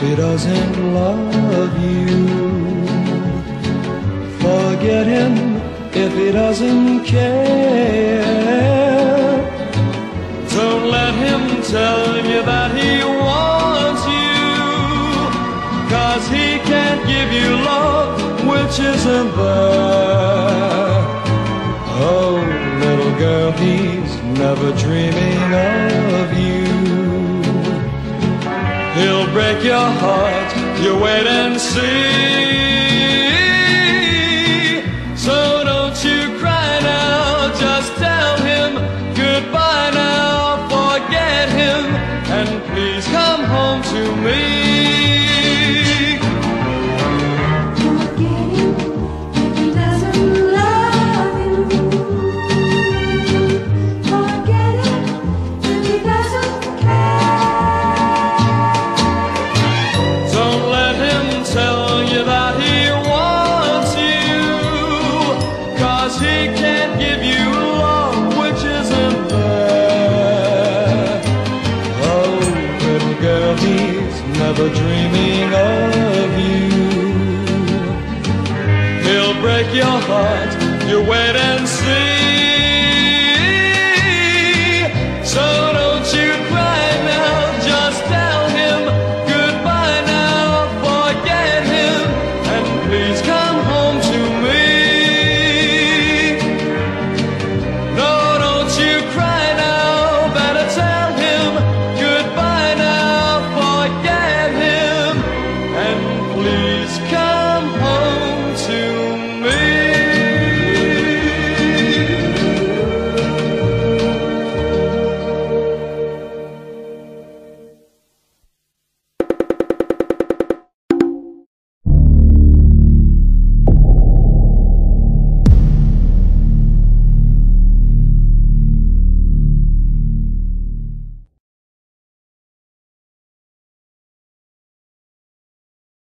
he doesn't love you. Forget him if he doesn't care. Don't let him tell you that he wants you, 'cause he can't give you love which isn't there. Oh, little girl, he's never dreaming of you. He'll break your heart, you wait and see. So don't you cry now, just tell him goodbye now. Forget him and please come home to me. Never dreaming of you. He'll break your heart, you wait and see.